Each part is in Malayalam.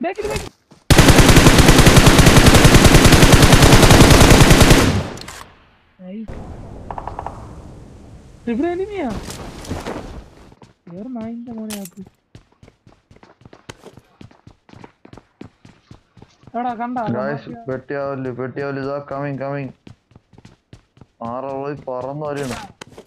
ഇവിടെ എനിമിയാ വേറെ നായിന്റെ മോനെ അത് എടാ കണ്ടാ പെട്ടിയാവല് ഇതാ കമ്മിങ് ആറുള്ളത് പറന്നു വരണം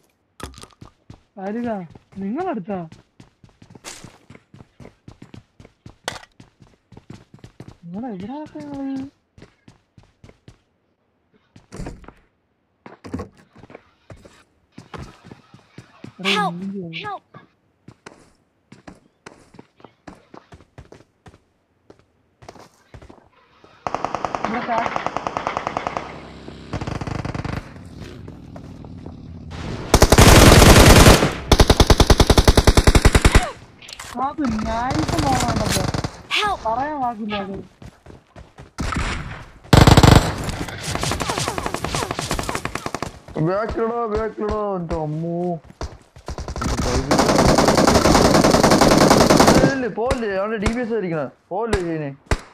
ആരുക നിങ്ങളടുത്താ നിങ്ങളെ എവിടാത്ത നിങ്ങള് Help! അത് നൈസ് നോക്കണ്ടത് പറയാൻ വാക്കില്ല അത് ബാക്കിലോ എന്റെ അമ്മോ പോലെ അവന്റെ DBS ആയിരിക്കണ പോലെ ചെയ്യുന്നേ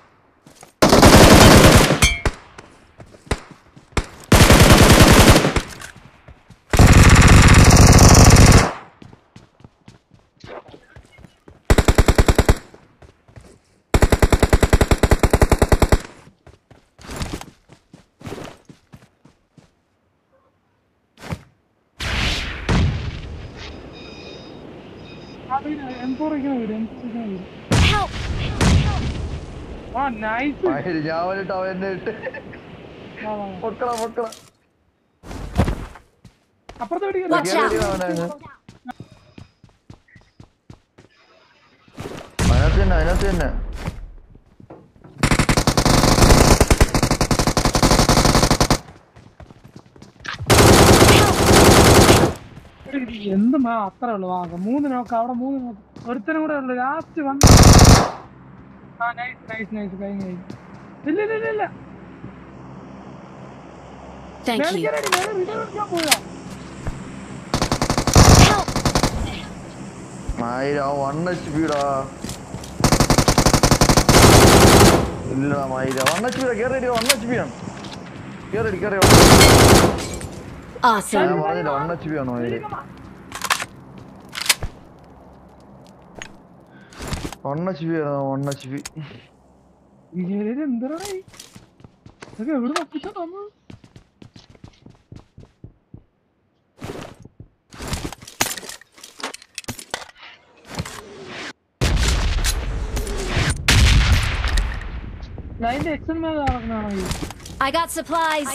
അതിനകത്ത് തന്നെ എന്ത് അത്ര ഉള്ളു വാങ്ങ 3 നോക്ക് അവിടെ 3 നോക്ക് ഒരുത്തനും കൂടെ ഉള്ളു ലാസ്റ്റ് വന്ന് നൈസ് കഴിഞ്ഞ ഇല്ല Mayra 1 HP ടാ ഇല്ലടാ Mayra 1 HP ടാ കേറി 1 HP ആണ് കേറി awesome ഞാൻ പറഞ്ഞില്ല 1 HP ആണ് Mayra 1 HP ആണ് 1 HP എന്തിനാ ഇതൊക്കെ എവിടെ ഒപ്പിച്ചാ തന്നു I got supplies.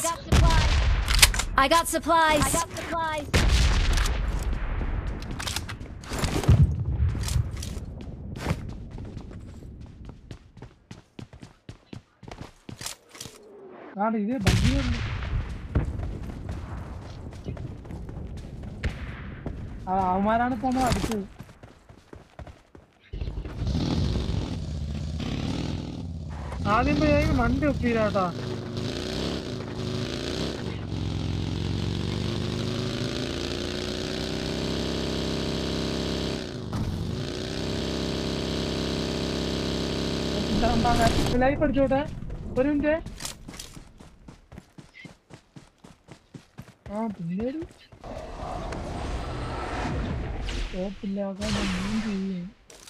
അവന്മാരാണ് ഇപ്പൊ നമ്മൾ അടിച്ചത് ആദ്യം വണ്ടി ഒപ്പിയില്ലാട്ടാ ലൈഫ് അടിച്ചോട്ടെ ഒരു മിനിറ്റ് പിന്നീട് ോപ്പില്ലാതെ ചെയ്യും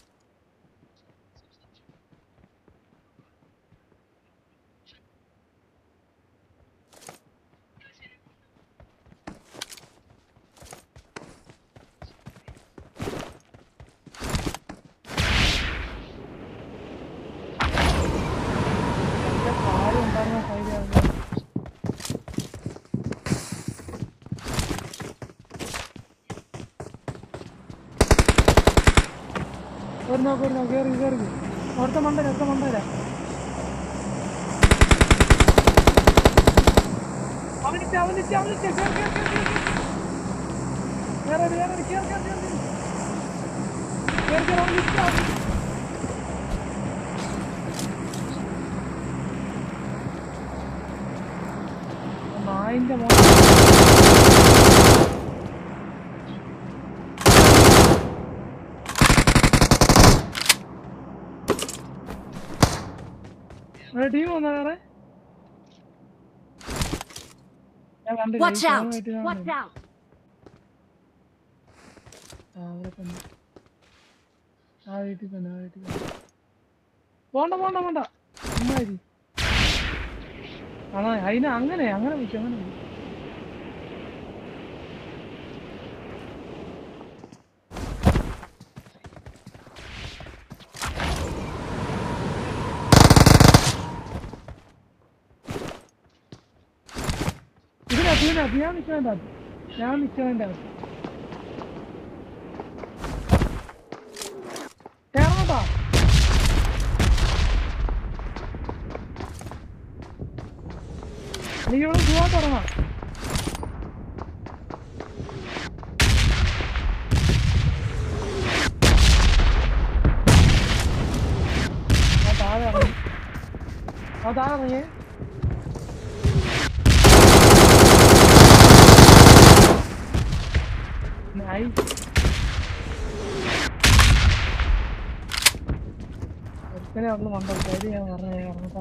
കേറി അടുത്ത മണ്ടര നായിന്റെ മോനെ ടീം വന്നാ വേറെ ഞാൻ കണ്ടില്ല Watch out! Watch out! അവിടെ തന്നെ ആ വീട്ടിൽ തന്നെ പോണ്ട ചുമ്മാരി അതിനെ അങ്ങനെ വിളിച്ചു അങ്ങനെ വിളിച്ചു ഇതിനകത്ത് ഞാൻ നിൽക്കേണ്ട അകത്ത് കേറണോട്ടാ നീ ഇവിടെ പോവാൻ തുടങ്ങാം താഴെ ഇറങ്ങിയേ ഒരുത്തനെ അവിടെ വന്നോ പേര് ഞാൻ പറഞ്ഞ ഇറങ്ങട്ടാ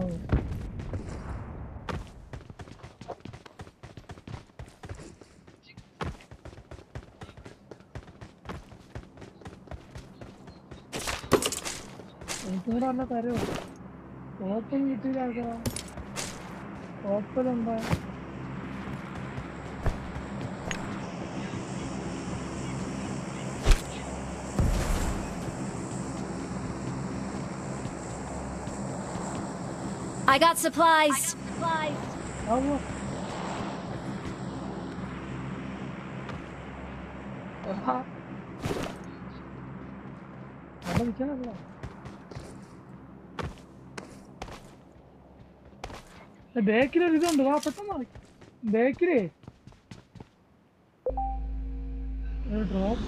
എനിക്കൂടെ വന്ന തരുമോ ഓപ്പൺ കിട്ടിയില്ല ഓപ്പലുണ്ടോ I got supplies. ബേക്കിലൊരു ഇതുണ്ട് വാ പെട്ടെന്ന് ബേക്കിലേ ഡ്രോപ്പ്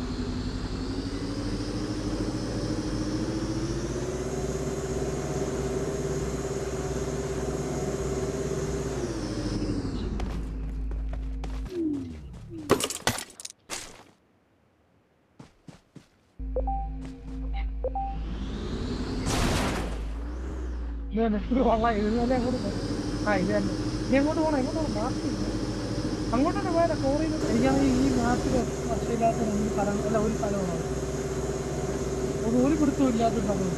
കൊള്ളാം ഇത് തന്നെ അങ്ങോട്ട് ഇത് തന്നെ നീ എങ്ങോട്ട് പോകണം മാപ്പില്ല അങ്ങോട്ട് തന്നെ പോയാലോ കോറി എനിക്കാണെങ്കിൽ ഈ മാപ്പിൽ വർഷമില്ലാത്ത രണ്ട് സ്ഥലം അല്ല ഒരു സ്ഥലമാണ് ഒരു പിടുത്തവും ഇല്ലാത്ത സ്ഥലം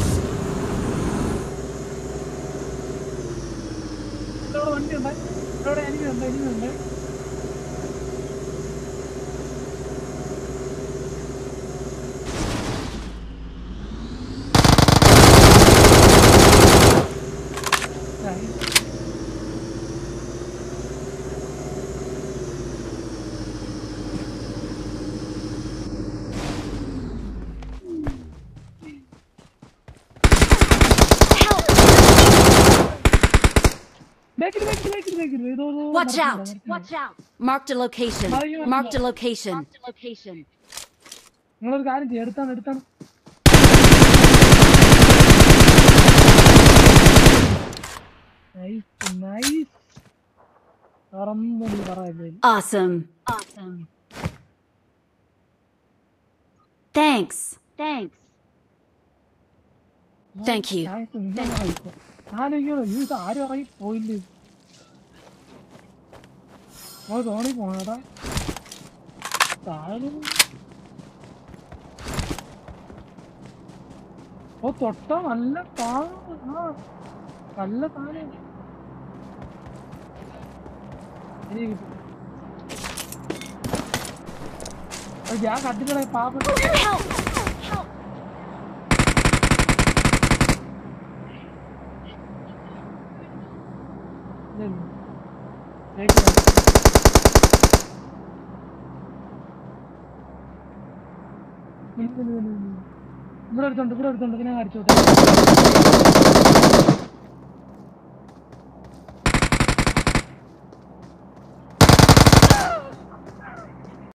ഇവിടെ വണ്ടി ഉണ്ട് ഇവിടെ എനിക്കുണ്ട് Watch out! Watch out! Marked a location. Marked a location. നിങ്ങളൊരു കാര്യം ചെയ്യും എടുത്താണ് Awesome. Thanks. Thank you. ഇത് ആരും ഇറങ്ങി പോയില്ലേ തോണി പോണടാ താഴെ തൊട്ട നല്ല നല്ല താഴെ ഞാൻ കണ്ടിട്ട് പാപ്പ ഇവിടെ എടുത്തോണ്ട് പിന്നെ അടിച്ചോട്ടെ